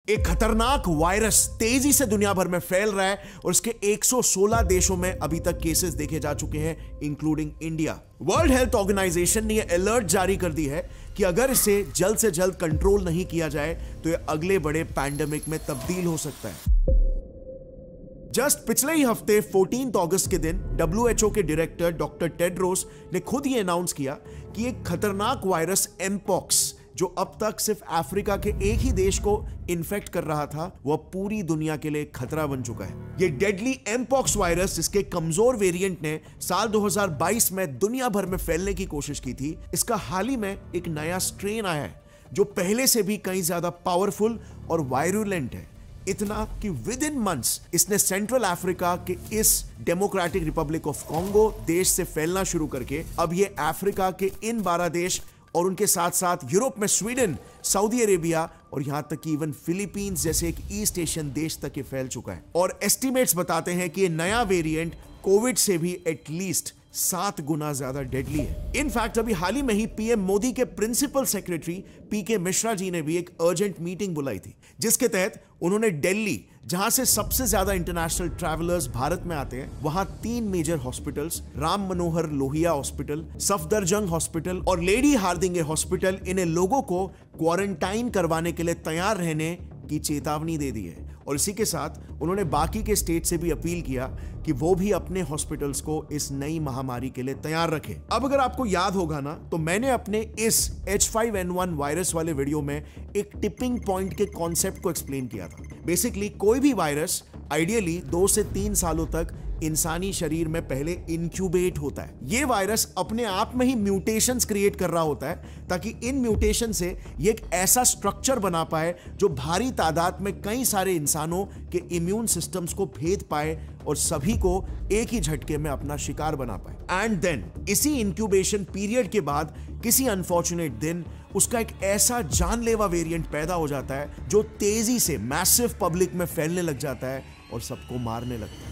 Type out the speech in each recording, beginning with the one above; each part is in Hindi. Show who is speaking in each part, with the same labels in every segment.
Speaker 1: एक खतरनाक वायरस तेजी से दुनिया भर में फैल रहा है और इसके 116 देशों में अभी तक केसेस देखे जा चुके हैं, including India. World health organisation ने यह अलर्ट जारी कर दी है कि अगर इसे जल्द से जल्द कंट्रोल नहीं किया जाए तो यह अगले बड़े पैंडेमिक में तब्दील हो सकता है। जस्ट पिछले ही हफ्ते 14 अगस्त के दिन WHO के डायरेक्टर डॉक्टर टेड्रोस ने खुद ही अनाउंस किया कि एक खतरनाक वायरस एमपॉक्स, जो अब तक सिर्फ अफ्रीका के एक ही देश को इन्फेक्ट कर रहा था, वह पूरी दुनिया के लिए खतरा बन चुका है। ये डेडली एमपॉक्स वायरस, जिसके कमजोर वेरिएंट ने साल 2022 में दुनिया भर में फैलने की कोशिश की थी, इसका हाल ही में एक नया स्ट्रेन आया है जो पहले से भी कहीं ज्यादा पावरफुल और वायरुलेंट है। इतना कि विद इन मंथ्स इसने सेंट्रल अफ्रीका के इस डेमोक्रेटिक रिपब्लिक ऑफ कॉन्गो देश से फैलना शुरू करके अब ये अफ्रीका के इन 12 देश और उनके साथ साथ यूरोप में स्वीडन, सऊदी अरेबिया और यहां तक कि इवन फिलीपींस जैसे एक ईस्ट एशियन देश तक ये फैल चुका है। और एस्टिमेट्स बताते हैं कि ये नया वेरिएंट कोविड से भी एटलीस्ट 7 गुना ज्यादा डेडली है। इनफैक्ट अभी हाल ही में ही पीएम मोदी के प्रिंसिपल सेक्रेटरी पीके मिश्रा जी ने भी एक अर्जेंट मीटिंग बुलाई थी, जिसके तहत उन्होंने दिल्ली, जहां से सबसे ज्यादा इंटरनेशनल ट्रैवलर्स भारत में आते हैं, वहां 3 major hospitals, Ram Manohar Lohia hospital, Safdarjung hospital और लेडी हार्दिंगे हॉस्पिटल, इन्हें लोगों को क्वारंटाइन करवाने के लिए तैयार रहने की चेतावनी दे दी है। और इसी के साथ उन्होंने बाकी के स्टेट से भी अपील किया कि वो भी अपने हॉस्पिटल्स को इस नई महामारी के लिए तैयार रखें। अब अगर आपको याद होगा ना, तो मैंने अपने इस H5N1 वायरस वाले वीडियो में एक टिपिंग पॉइंट के कॉन्सेप्ट को एक्सप्लेन किया था। बेसिकली कोई भी वायरस आइडियली 2 से 3 सालों तक इंसानी शरीर में पहले इंक्यूबेट होता है। ये वायरस अपने आप में ही म्यूटेशंस क्रिएट कर रहा होता है ताकि इन म्यूटेशन से ये एक ऐसा स्ट्रक्चर बना पाए जो भारी तादाद में कई सारे इंसानों के इम्यून सिस्टम्स को भेद पाए और सभी को एक ही झटके में अपना शिकार बना पाए। एंड देन इसी इंक्यूबेशन पीरियड के बाद किसी अनफॉर्चुनेट दिन उसका एक ऐसा जानलेवा वेरिएंट पैदा हो जाता है जो तेजी से मैसिव पब्लिक में फैलने लग जाता है और सबको मारने लगता है।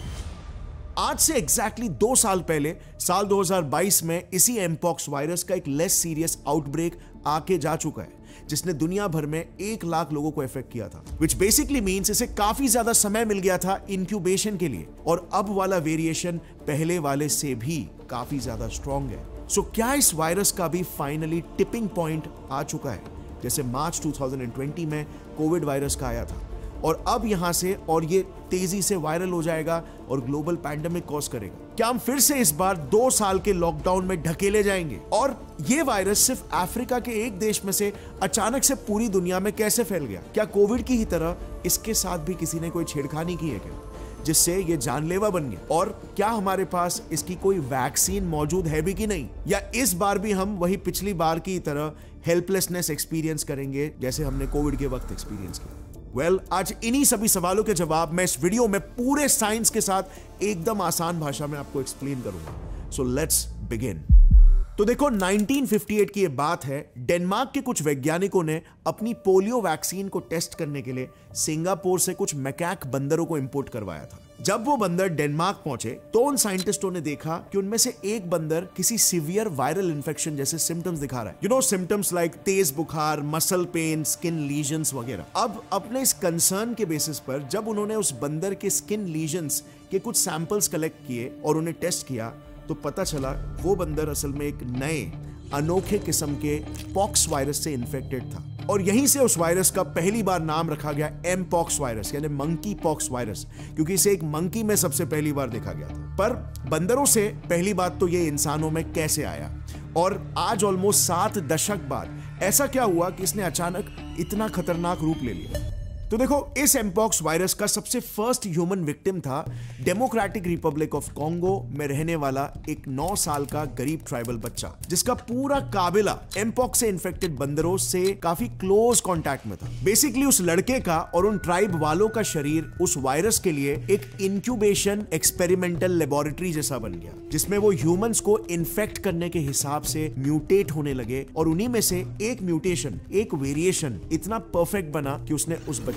Speaker 1: आज से एग्जैक्टली 2 साल पहले साल 2022 में इसी एमपॉक्स वायरस का एक लेस सीरियस आउटब्रेक आके जा चुका है, जिसने दुनिया भर में 1 लाख लोगों को इफेक्ट किया था, विच बेसिकली मीन्स इसे काफी ज्यादा समय मिल गया था इंक्यूबेशन के लिए। और अब वाला वेरिएशन पहले वाले से भी काफी ज्यादा स्ट्रॉन्ग है। सो क्या इस वायरस का भी फाइनली टिपिंग पॉइंट आ चुका है, जैसे मार्च 2020 में कोविड वायरस का आया था, और अब यहां से और ये तेजी से वायरल हो जाएगा और ग्लोबल पैंडेमिक कॉज करेगा? क्या हम फिर से इस बार 2 साल के लॉकडाउन में ढकेले जाएंगे? और ये वायरस सिर्फ अफ्रीका के एक देश में से अचानक से पूरी दुनिया में कैसे फैल गया? क्या कोविड की ही तरह इसके साथ भी किसी ने कोई छेड़खानी की है क्या, जिससे ये जानलेवा बन गया? और क्या हमारे पास इसकी कोई वैक्सीन मौजूद है भी कि नहीं? या इस बार भी हम वही पिछली बार की तरह हेल्पलेसनेस एक्सपीरियंस करेंगे जैसे हमने कोविड के वक्त एक्सपीरियंस किया? आज इन्हीं सभी सवालों के जवाब मैं इस वीडियो में पूरे साइंस के साथ एकदम आसान भाषा में आपको एक्सप्लेन करूंगा। So let's begin. तो देखो, 1958 की ये बात है। डेनमार्क के कुछ वैज्ञानिकों ने अपनी पोलियो वैक्सीन को टेस्ट करने के लिए सिंगापुर से कुछ मैकाक बंदरों को इंपोर्ट करवाया था। जब वो बंदर डेनमार्क पहुंचे तो उन साइंटिस्टों ने देखा कि उनमें से एक बंदर किसी सीवियर वायरल इन्फेक्शन जैसे सिम्टम्स दिखा रहा है। यू नो, सिम्टम्स लाइक तेज बुखार, मसल पेन, स्किन लीजन्स वगैरह। अब अपने इस कंसर्न के बेसिस पर जब उन्होंने उस बंदर के स्किन लीजन्स के कुछ सैंपल्स कलेक्ट किए और उन्हें टेस्ट किया, तो पता चला वो बंदर असल में एक नए अनोखे किस्म के पॉक्स वायरस से इन्फेक्टेड था। और यहीं से उस वायरस का पहली बार नाम रखा गया एमपॉक्स वायरस, यानी मंकी पॉक्स वायरस, क्योंकि इसे एक मंकी में सबसे पहली बार देखा गया था। पर बंदरों से पहली बात तो ये इंसानों में कैसे आया, और आज ऑलमोस्ट 7 दशक बाद ऐसा क्या हुआ कि इसने अचानक इतना खतरनाक रूप ले लिया? तो देखो, इस एमपॉक्स वायरस का सबसे फर्स्ट ह्यूमन विक्टिम था डेमोक्रेटिक रिपब्लिक ऑफ कॉन्गो में रहने वाला एक 9 साल का गरीब ट्राइबल बच्चा, जिसका पूरा काबिला एमपॉक्स से इन्फेक्टेड बंदरों से काफी क्लोज कांटेक्ट में था। बेसिकली उस लड़के का और उन ट्राइब वालों का शरीर उस वायरस के लिए एक इंक्यूबेशन एक्सपेरिमेंटल लेबोरेटरी जैसा बन गया, जिसमें वो ह्यूमंस को इन्फेक्ट करने के हिसाब से म्यूटेट होने लगे। और उन्हीं में से एक म्यूटेशन, एक वेरिएशन इतना परफेक्ट बना कि उसने उस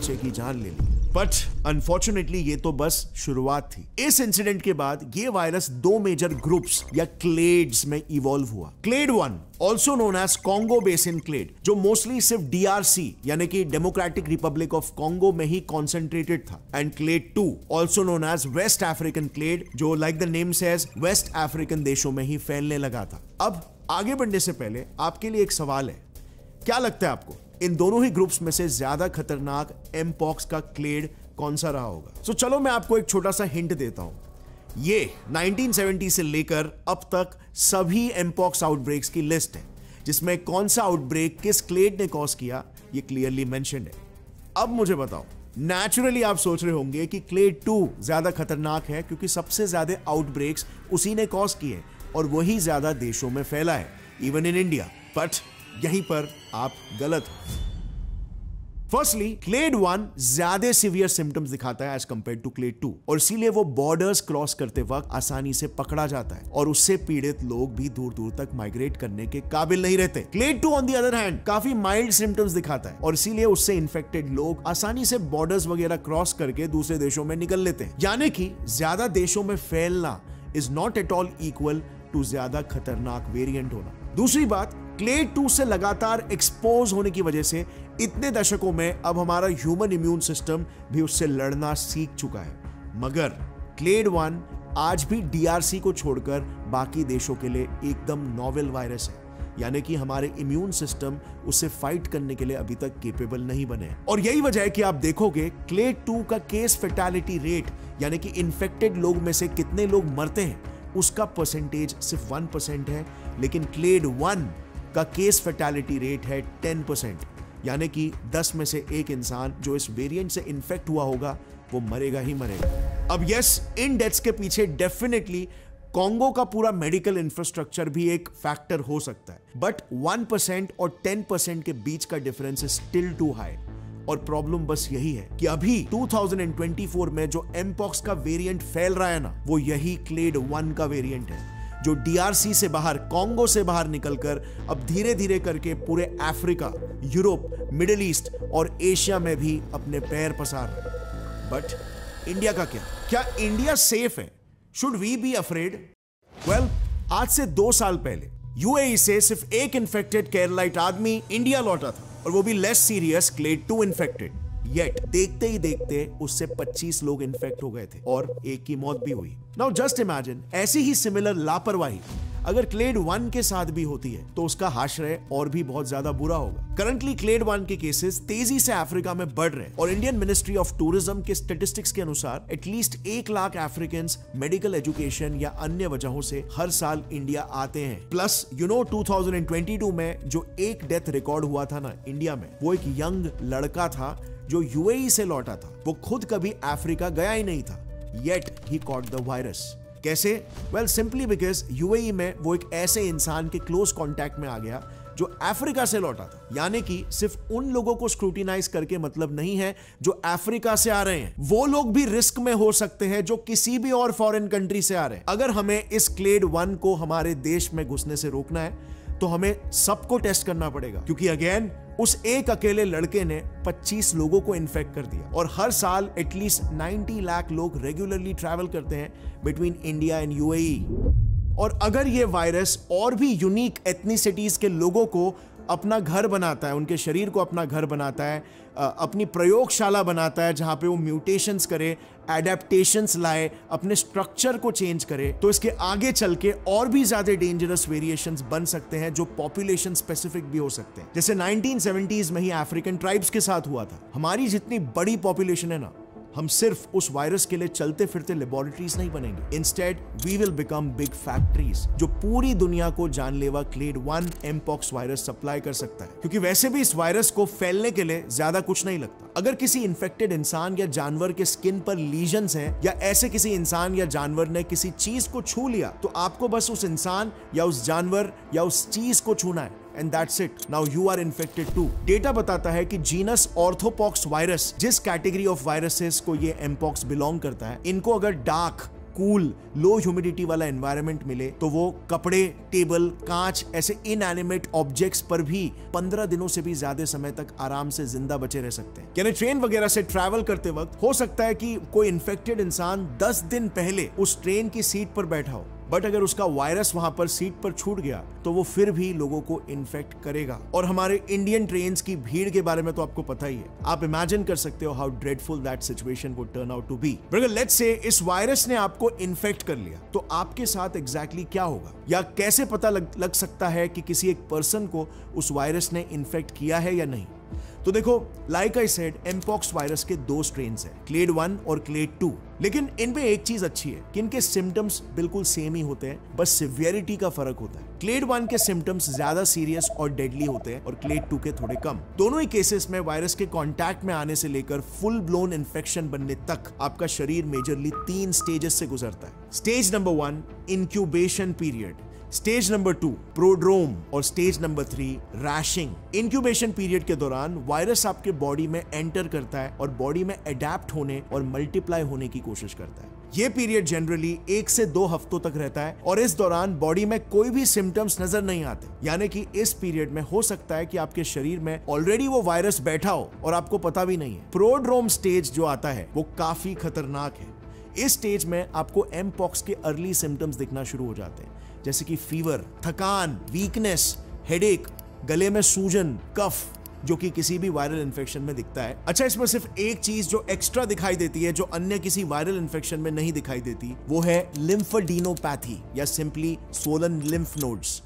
Speaker 1: बच्चे की जान ले ली। बट अनफॉर्चुनेटली ये तो बस शुरुआत थी। इस इंसिडेंट के बाद ये वायरस दो मेजर ग्रुप्स या क्लेड्स में इवॉल्व हुआ। Clade 1 also known as Congo basin clade, जो मोस्टली सिर्फ DRC यानी कि डेमोक्रेटिक रिपब्लिक ऑफ कॉन्गो में ही कॉन्सेंट्रेटेड था। And clade 2 also known as West African clade, जो like the name says West African देशों में ही फैलने लगा था। अब आगे बढ़ने से पहले आपके लिए एक सवाल है, क्या लगता है आपको इन दोनों ही ग्रुप्स में से ज्यादा खतरनाक एमपॉक्स का क्लेड कौन सा रहा होगा? सो चलो मैं आपको एक छोटा सा हिंट देता हूं। ये 1970 से लेकर अब तक सभी एमपॉक्स आउटब्रेक्स की लिस्ट है, जिसमें कौन सा आउटब्रेक किस क्लेड ने कॉज किया ये क्लियरली मेंशन्ड है। अब मुझे बताओ, नेचुरली आप सोच रहे होंगे कि क्लेड 2 ज्यादा खतरनाक है क्योंकि सबसे ज्यादा आउटब्रेक्स उसी ने कॉज किए और वही ज्यादा देशों में फैला है, इवन इन इंडिया। बट यहीं पर आप गलत हो। फर्स्टली, क्लेड 1 ज्यादा सीवियर सिम्टम्स दिखाता है एज कंपेयर टू क्लेड 2, और इसीलिए वो बॉर्डर्स क्रॉस करते वक्त आसानी से पकड़ा जाता है और उससे पीड़ित लोग भी दूर दूर तक माइग्रेट करने के काबिल नहीं रहते। Clade 2 on the other hand काफी माइल्ड सिम्टम्स दिखाता है और इसीलिए उससे इन्फेक्टेड लोग आसानी से बॉर्डर्स वगैरह क्रॉस करके दूसरे देशों में निकल लेते हैं। यानी कि ज्यादा देशों में फैलना is not at all equal to ज्यादा खतरनाक वेरिएंट होना। दूसरी बात, क्लेड 2 से लगातार एक्सपोज होने की वजह से इतने दशकों में अब हमारा ह्यूमन इम्यून सिस्टम भी उससे लड़ना सीख चुका है। मगर क्लेड 1 आज भी DRC को छोड़कर बाकी देशों के लिए एकदम नॉवेल वायरस है, यानी कि हमारे इम्यून सिस्टम उससे फाइट करने के लिए अभी तक केपेबल नहीं बने हैं। और यही वजह है कि आप देखोगे क्लेड 2 का केस फैटेलिटी रेट, यानी कि इन्फेक्टेड लोग में से कितने लोग मरते हैं, उसका परसेंटेज सिर्फ 1% है, लेकिन क्लेड 1 का केस फैटेलिटी रेट है 10%, यानी कि 10 में से एक इंसान जो इस वेरिएंट से इन्फेक्ट हुआ होगा वो मरेगा ही मरेगा। अब यस, इन डेथ्स के पीछे डेफिनेटली कॉन्गो का पूरा मेडिकल इंफ्रास्ट्रक्चर भी एक फैक्टर हो सकता है, बट 1% और 10% के बीच का difference is still too high. और प्रॉब्लम बस यही है कि अभी 2024 में जो एमपॉक्स का वेरिएंट फैल रहा है ना, वो यही क्लेड 1 का वेरिएंट है, जो DRC से बाहर, कॉन्गो से बाहर निकलकर अब धीरे धीरे करके पूरे अफ्रीका, यूरोप, मिडिल ईस्ट और एशिया में भी अपने पैर पसार रहा है। बट इंडिया का क्या इंडिया सेफ है? Should we be afraid? Well, आज से 2 साल पहले UAE से सिर्फ एक इन्फेक्टेड केरलाइट आदमी इंडिया लौटा था, और वो भी less serious clade 2 infected. Yet देखते ही देखते उससे 25 लोग इन्फेक्ट हो गए थे और एक की मौत भी हुई। नाउ जस्ट इमेजिन, ऐसी ही सिमिलर लापरवाही अगर क्लेड 1 के साथ भी होती है तो उसका आश्रय और भी बहुत ज्यादा बुरा होगा। करंटली क्लेड 1 के केसेस तेजी से अफ्रीका में बढ़ रहे हैं और इंडियन मिनिस्ट्री ऑफ टूरिज्म के स्टेटिस्टिक्स के अनुसार at least 1 lakh Africans medical education या अन्य वजहों से हर साल इंडिया आते हैं। प्लस 2022 में जो एक डेथ रिकॉर्ड हुआ था ना इंडिया में, वो एक यंग लड़का था जो UAE से लौटा था। वो खुद कभी अफ्रीका गया ही नहीं था, येट ही कॉट द वायरस। कैसे? वेल, सिंपली बिकॉज UAE में वो एक ऐसे इंसान के क्लोज कांटेक्ट में आ गया जो अफ्रीका से लौटा था। यानी कि सिर्फ उन लोगों को स्क्रूटिनाइज करके मतलब नहीं है जो अफ्रीका से आ रहे हैं, वो लोग भी रिस्क में हो सकते हैं जो किसी भी और फॉरेन कंट्री से आ रहे हैं। अगर हमें इस क्लेड 1 को हमारे देश में घुसने से रोकना है तो हमें सबको टेस्ट करना पड़ेगा, क्योंकि अगेन उस एक अकेले लड़के ने 25 लोगों को इन्फेक्ट कर दिया और हर साल एटलीस्ट 90 लाख लोग रेगुलरली ट्रैवल करते हैं बिटवीन इंडिया एंड UAE। और अगर ये वायरस और भी यूनिक एथनिसिटीज के लोगों को अपना घर बनाता है, उनके शरीर को अपना घर बनाता है, अपनी प्रयोगशाला बनाता है जहां पे वो म्यूटेशंस करे, एडेप्टेशंस लाए, अपने स्ट्रक्चर को चेंज करे, तो इसके आगे चल के और भी ज्यादा डेंजरस वेरिएशंस बन सकते हैं जो पॉपुलेशन स्पेसिफिक भी हो सकते हैं। जैसे 1970s में ही अफ्रीकन ट्राइब्स के साथ हुआ था। हमारी जितनी बड़ी पॉपुलेशन है ना, हम सिर्फ उस वायरस के लिए चलते फिरते लेबोरेटरीज नहीं बनेंगे। Instead we will become big factories जो पूरी दुनिया को जानलेवा क्लेड 1 एमपॉक्स वायरस सप्लाई कर सकता है, क्योंकि वैसे भी इस वायरस को फैलने के लिए ज्यादा कुछ नहीं लगता। अगर किसी इन्फेक्टेड इंसान या जानवर के स्किन पर लीजन्स हैं या ऐसे किसी इंसान या जानवर ने किसी चीज को छू लिया, तो आपको बस उस इंसान या उस जानवर या उस चीज को छूना है and that's it. Now you are infected too. Data बताता है कि जीनस ऑर्थोपॉक्स वायरस, जिस कैटेगरी ऑफ वायरसेस को ये एमपॉक्स बिलोंग करता है, इनको अगर डार्क कूल लो ह्यूमिडिटी वाला एनवायरनमेंट मिले तो वो कपड़े, टेबल, कांच ऐसे इनएनिमेट ऑब्जेक्ट्स पर भी 15 दिनों से भी ज्यादा समय तक आराम से जिंदा बचे रह सकते हैं। यानी ट्रेन वगैरह से ट्रैवल करते वक्त हो सकता है कि कोई इन्फेक्टेड इंसान 10 दिन पहले उस ट्रेन की सीट पर बैठा हो, बट अगर उसका वायरस वहां पर सीट पर छूट गया तो वो फिर भी लोगों को इन्फेक्ट करेगा। और हमारे इंडियन ट्रेन्स की भीड़ के बारे में तो आपको पता ही है, आप इमेजिन कर सकते हो how dreadful that situation would turn out to be. अगर लेट्स से इस वायरस ने आपको इन्फेक्ट कर लिया तो आपके साथ एग्जैक्टली क्या होगा, या कैसे पता लग सकता है कि किसी एक पर्सन को उस वायरस ने इन्फेक्ट किया है या नहीं। तो देखो, like I said, mpox virus के 2 स्ट्रेन्स हैं, क्लेड 1 और क्लेड 2। लेकिन इनमें एक चीज अच्छी है कि इनके सिम्टम्स बिल्कुल सेम ही होते हैं, बस सिवियरिटी का फर्क होता है। क्लेड 1 के सिम्टम्स ज्यादा सीरियस और डेडली होते हैं और क्लेड 2 के थोड़े कम। दोनों ही केसेस में वायरस के कांटेक्ट में आने से लेकर फुल ब्लोन इन्फेक्शन बनने तक आपका शरीर मेजरली 3 स्टेजेस से गुजरता है। Stage number 1 incubation period, stage number 2 prodrome और stage number 3 rashing. Incubation period के दौरान वायरस आपके बॉडी में एंटर करता है और बॉडी में अडेप्ट होने और मल्टीप्लाई होने की कोशिश करता है। यह पीरियड जनरली 1 से 2 हफ्तों तक रहता है और इस दौरान बॉडी में कोई भी सिम्टम्स नजर नहीं आते, यानी कि इस पीरियड में हो सकता है कि आपके शरीर में ऑलरेडी वो वायरस बैठा हो और आपको पता भी नहीं है। प्रोड्रोम स्टेज जो आता है वो काफी खतरनाक है। इस स्टेज में आपको एमपॉक्स के अर्ली सिम्टम्स दिखना शुरू हो जाते हैं, जैसे कि फीवर, थकान, वीकनेस, हेडेक, गले में सूजन, कफ, जो कि किसी भी वायरल इन्फेक्शन में दिखता है। अच्छा, इसमें सिर्फ एक चीज जो एक्स्ट्रा दिखाई देती है, जो अन्य किसी वायरल इन्फेक्शन में नहीं दिखाई देती, वो है लिम्फेडेनोपैथी या सिंपली स्वोलन लिम्फ नोड्स।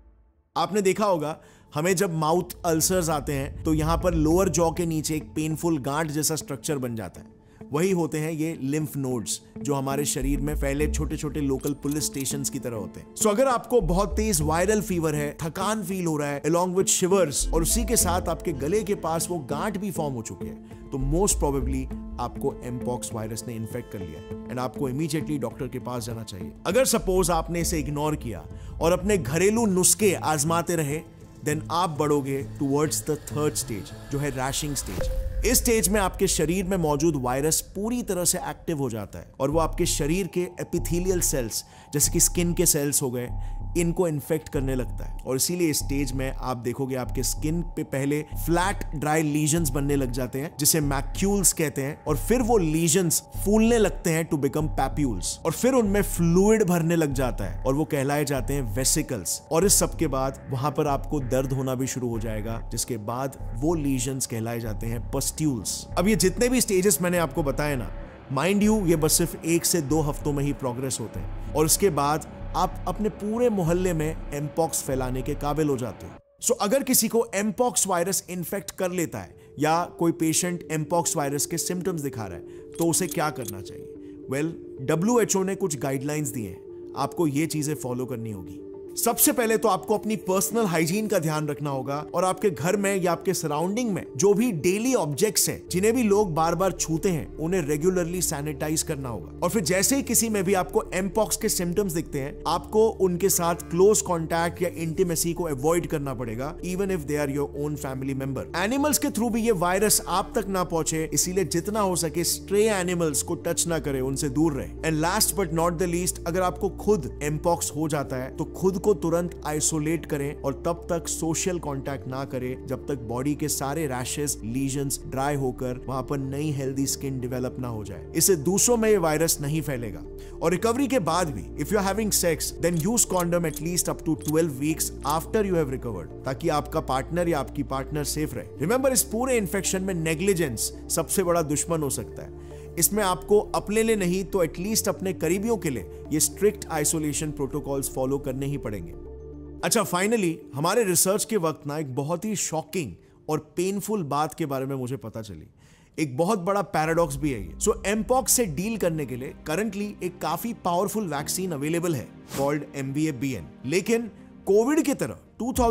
Speaker 1: आपने देखा होगा, हमें जब माउथ अल्सर्स आते हैं तो यहां पर लोअर जॉ के नीचे एक पेनफुल गांठ जैसा स्ट्रक्चर बन जाता है। वही होते हैं ये लिम्फ नोड्स, जो हमारे शरीर में फैले छोटे छोटे लोकल पुलिस स्टेशंस की तरह होते हैं। सो अगर आपको बहुत तेज वायरल फीवर है, थकान फील हो रहा है along with shivers, और उसी के साथ आपके गले के पास वो गांठ भी फॉर्म हो चुके हैं, तो मोस्ट प्रोबेबली आपको एमपॉक्स वायरस ने इन्फेक्ट कर लिया है एंड आपको इमीडिएटली डॉक्टर के पास जाना चाहिए। अगर सपोज आपने इसे इग्नोर किया और अपने घरेलू नुस्खे आजमाते रहे, देन आप बढ़ोगे टुवर्ड्स द 3rd स्टेज, जो है रैशिंग स्टेज। इस स्टेज में आपके शरीर में मौजूद वायरस पूरी तरह से एक्टिव हो जाता है और वो आपके शरीर के एपिथेलियल सेल्स, जैसे कि स्किन के सेल्स हो गए, इनको इन्फेक्ट करने लगता है। और इसीलिए इस स्टेज में आप देखोगे आपके स्किन पे पहले फ्लैट ड्राई लीजन्स बनने लग जाते हैं, जिसे मैक्यूल्स कहते हैं, और फिर वो लीजन्स फूलने लगते हैं टू बिकम पैप्यूल्स, और फिर उनमें फ्लूइड भरने लग जाता है और वो कहलाए जाते हैं वेसिकल्स। और इस सब के बाद वहां पर आपको दर्द होना भी शुरू हो जाएगा, जिसके बाद वो लीजन्स कहलाए जाते हैं पस्ट्यूल्स। अब ये जितने भी स्टेजेस मैंने आपको बताए ना, माइंड यू, ये बस सिर्फ 1 से 2 हफ्तों में ही प्रोग्रेस होते हैं और उसके बाद आप अपने पूरे मोहल्ले में एमपॉक्स फैलाने के काबिल हो जाते हो। सो अगर किसी को एमपॉक्स वायरस इन्फेक्ट कर लेता है या कोई पेशेंट एमपॉक्स वायरस के सिम्टम्स दिखा रहा है, तो उसे क्या करना चाहिए? वेल, WHO ने कुछ गाइडलाइंस दिए हैं, आपको ये चीजें फॉलो करनी होगी। सबसे पहले तो आपको अपनी पर्सनल हाइजीन का ध्यान रखना होगा और आपके घर में या आपके सराउंडिंग में जो भी डेली ऑब्जेक्ट्स हैं, जिन्हें भी लोग बार बार छूते हैं, उन्हें रेगुलरली सैनिटाइज करना होगा। और फिर जैसे ही किसी में भी आपको एमपॉक्स के सिम्टम्स दिखते हैं, आपको उनके साथ क्लोज कॉन्टैक्ट या इंटीमेसी को अवॉइड करना पड़ेगा, even if they are your own family member. Animals के थ्रू भी ये वायरस आप तक ना पहुंचे, इसीलिए जितना हो सके स्ट्रे एनिमल्स को टच ना करें, उनसे दूर रहे। And last but not the least, अगर आपको खुद एमपॉक्स हो जाता है तो खुद को तुरंत आइसोलेट करें और तब तक सोशल कांटेक्ट ना करें जब तक बॉडी के सारे रैशेस, लीजन्स ड्राई होकर वहां पर नई हेल्दी स्किन डेवलप ना हो जाए। इससे दूसरों में ये वायरस नहीं फैलेगा। और रिकवरी के बाद भी if you are having sex, then use condom at least up to 12 weeks after you have recovered, ताकि आपका पार्टनर या आपकी पार्टनर सेफ रहे। रिमेंबर, इस पूरे इन्फेक्शन में नेग्लिजेंस सबसे बड़ा दुश्मन हो सकता है। इसमें आपको अपने लिए नहीं तो एटलीस्ट अपने करीबियों के लिए ये स्ट्रिक्ट आइसोलेशन प्रोटोकॉल्स फॉलो करने ही पड़ेंगे। अच्छा, फाइनली हमारे रिसर्च के वक्त ना एक बहुत ही शॉकिंग और पेनफुल बात के बारे में मुझे पता चली। एक बहुत बड़ा पैराडॉक्स भी है ये। सो एमपॉक्स से डील करने के लिए करंटली एक काफी पावरफुल वैक्सीन अवेलेबल है कॉल्ड MVA-BN। लेकिन कोविड की तरह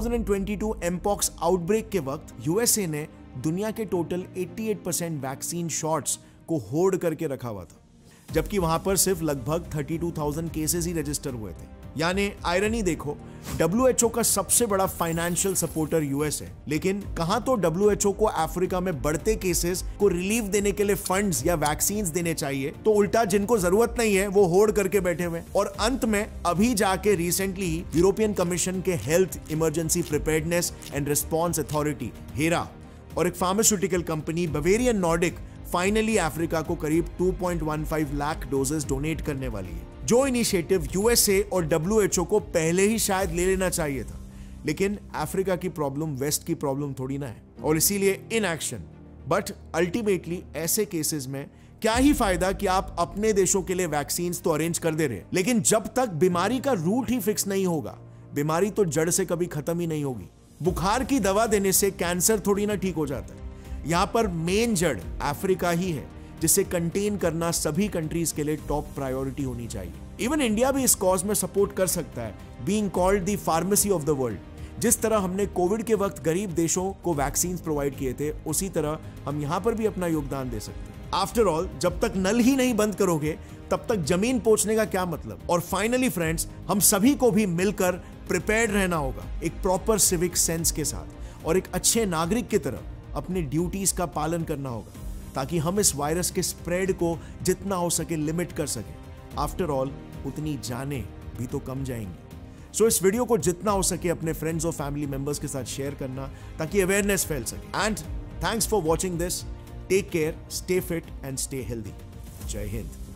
Speaker 1: 2022 एमपॉक्स आउटब्रेक के वक्त यूएसए ने दुनिया के टोटल 88% वैक्सीन शॉट्स को होल्ड करके रखा हुआ था, जबकि वहां पर सिर्फ लगभग 32,000 केसेस ही रजिस्टर हुए थे। यानी आयरनी देखो, WHO का सबसे बड़ा फाइनेंशियल सपोर्टर यूएस है, लेकिन कहां तो WHO को अफ्रीका में बढ़ते केसेस को रिलीफ देने के लिए फंड्स या वैक्सीन्स देने चाहिए, तो उल्टा जिनको जरूरत नहीं है वो होड़ करके बैठे हुए। और अंत में अभी जाके रिसेंटली यूरोपियन कमीशन के health emergency preparedness and response authority HERA और एक pharmaceutical company Bavarian Nordic finally Africa को करीब 2.15 लाख डोजेस डोनेट करने वाली है, जो इनिशिएटिव यूएसए और WHO को पहले ही शायद ले लेना चाहिए था। लेकिन अफ्रीका की प्रॉब्लम वेस्ट की प्रॉब्लम थोड़ी ना है, और इसीलिए इन एक्शन। बट अल्टीमेटली ऐसे केसेस में क्या ही फायदा कि आप अपने देशों के लिए वैक्सीन तो अरेंज कर दे रहे, लेकिन जब तक बीमारी का रूट ही फिक्स नहीं होगा, बीमारी तो जड़ से कभी खत्म ही नहीं होगी। बुखार की दवा देने से कैंसर थोड़ी ना ठीक हो जाता है। यहां पर मेन जड़ अफ्रीका ही है, जिसे कंटेन करना सभी कंट्रीज के लिए टॉप प्रायोरिटी होनी चाहिए। इवन इंडिया भी इस कॉज में सपोर्ट कर सकता है, being called the pharmacy of the world. जिस तरह हमने कोविड के वक्त गरीब देशों को वैक्सीन प्रोवाइड किए थे, उसी तरह हम यहां पर भी अपना योगदान दे सकते हैं। आफ्टर ऑल, जब तक नल ही नहीं बंद करोगे तब तक जमीन पोंछने का क्या मतलब। और फाइनली फ्रेंड्स, हम सभी को भी मिलकर प्रिपेयर्ड रहना होगा, एक प्रॉपर सिविक सेंस के साथ, और एक अच्छे नागरिक की तरह अपनी ड्यूटीज का पालन करना होगा, ताकि हम इस वायरस के स्प्रेड को जितना हो सके लिमिट कर सकें। आफ्टर ऑल, उतनी जानें भी तो कम जाएंगी। सो इस वीडियो को जितना हो सके अपने फ्रेंड्स और फैमिली मेंबर्स के साथ शेयर करना, ताकि अवेयरनेस फैल सके। And thanks for watching this. Take care, stay fit and stay healthy. जय हिंद।